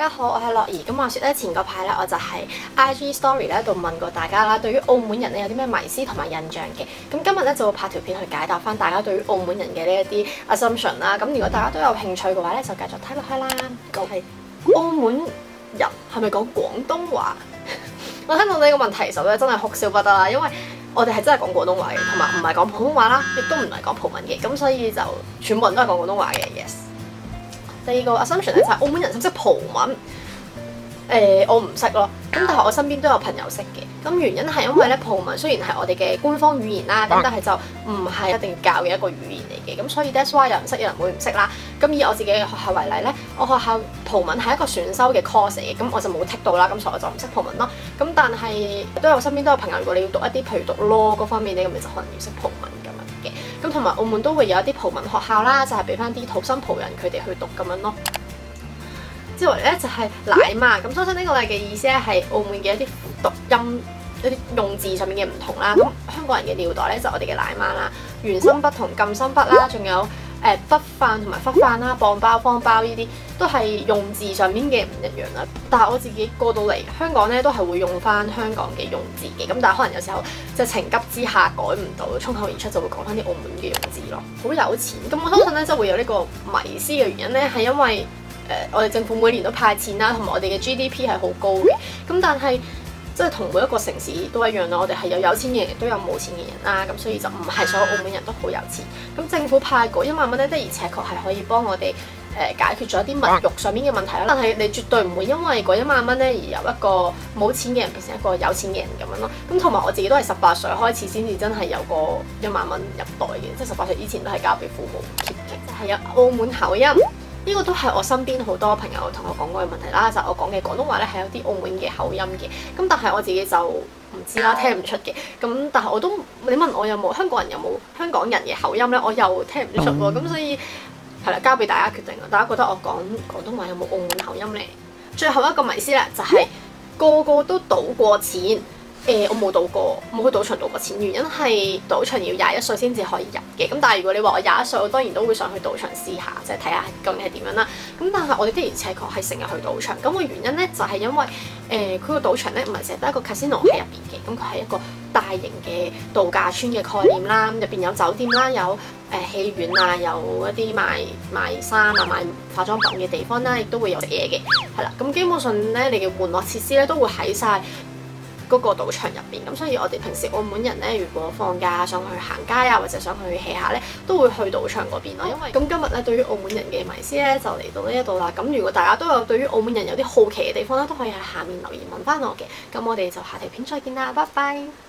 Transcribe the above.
家好，我係樂兒。咁話説咧，前個排咧我就係 IG Story 咧度問過大家啦，對於澳門人咧有啲咩迷思同埋印象嘅。咁今日咧就會拍條片去解答翻大家對於澳門人嘅呢一啲 assumption 啦。咁如果大家都有興趣嘅話咧，就繼續睇落去啦。就係澳門人係咪講廣東話？我聽到呢個問題嘅時候咧，真係哭笑不得啦，因為我哋係真係講廣東話嘅，同埋唔係講普通話啦，亦都唔係講葡文嘅，咁所以就全部人都係講廣東話嘅。Yes。第二個 assumption 咧就係澳門人識唔識葡文？我唔識咯，咁但係我身邊都有朋友識嘅。咁原因係因為咧葡文雖然係我哋嘅官方語言啦，咁但係就唔係一定要教嘅一個語言嚟嘅。咁所以 that's why 有人識，有人會唔識啦。咁以我自己嘅學校為例咧，我學校葡文係一個選修嘅 course 嚟嘅，咁我就冇 take 到啦，咁所以我就唔識葡文咯。咁但係身邊都有朋友，如果你要讀一啲譬如讀 law 嗰方面咧，咁你就可能要識葡文咁樣嘅。咁同埋澳門都會有一啲葡文學校啦，就係俾翻啲土生葡人佢哋去讀咁樣咯。之後咧就係奶媽，咁相信呢個嘅意思咧係澳門嘅一啲讀音、一啲用字上面嘅唔同啦。咁香港人嘅尿袋咧就我哋嘅奶媽啦，原生筆同禁生筆啦，仲有筆範同埋忽範啦、磅包、方包呢啲都係用字上面嘅唔一樣啦。但係我自己過到嚟香港咧都係會用翻香港嘅用字嘅，咁但係可能有時候即係情急之下改唔到，衝口而出就會講翻啲澳門嘅用字咯。好有錢，咁我相信咧即係會有呢個迷思嘅原因咧係因為我哋政府每年都派錢啦，同埋我哋嘅 GDP 係好高嘅。咁但係即係同每一個城市都一樣啦，我哋係有錢嘅人，亦都有冇錢嘅人啦。咁所以就唔係所有澳門人都好有錢。咁政府派嗰1萬蚊咧，的而且確係可以幫我哋解決咗一啲物欲上面嘅問題啦。但係你絕對唔會因為嗰1萬蚊咧而由一個冇錢嘅人變成一個有錢嘅人咁樣咯。咁同埋我自己都係18歲開始先至真係有個1萬蚊入袋嘅，即係18歲以前都係交俾父母 keep 嘅，就係有澳門口音。呢個都係我身邊好多朋友同我講過嘅問題啦，就係我講嘅廣東話咧係有啲澳門嘅口音嘅，咁但係我自己就唔知啦，聽唔出嘅。咁但係我都你問我有冇香港人有冇香港人嘅口音咧，我又聽唔出喎。咁所以係啦，交俾大家決定啦。大家覺得我講廣東話有冇澳門口音咧？最後一個迷思咧就係個個都賭過錢。我冇賭過，冇去賭場賭過錢。原因係賭場要21歲先至可以入嘅。咁但係如果你話我21歲，我當然都會上去賭場試下，即係睇下究竟係點樣啦。咁但係我哋的而且確係成日去賭場。咁個原因咧就係因為佢個賭場咧唔係淨係得一個 casino 喺入邊嘅，咁佢係一個大型嘅度假村嘅概念啦。入邊有酒店啦，有戲院啊，有一啲賣衫啊、賣化妝品嘅地方啦，亦都會有食嘢嘅。係啦，咁基本上咧，你嘅玩樂設施咧都會喺晒嗰個賭場入邊，咁所以我哋平時澳門人咧，如果放假想去行街啊，或者想去 hea 下咧，都會去賭場嗰邊咯。因為咁今日咧，對於澳門人嘅迷思咧，就嚟到呢一度啦。咁如果大家都有對於澳門人有啲好奇嘅地方咧，都可以喺下面留言問翻我嘅。咁我哋就下條片再見啦，拜拜。